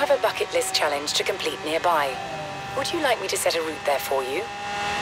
have a bucket list challenge to complete nearby. Would you like me to set a route there for you?